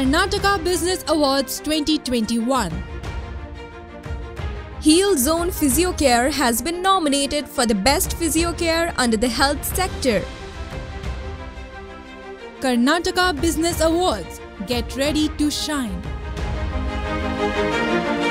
Karnataka Business Awards 2021. Heal Zone Physiocare has been nominated for the Best Physiocare under the health sector. Karnataka Business Awards. Get ready to shine.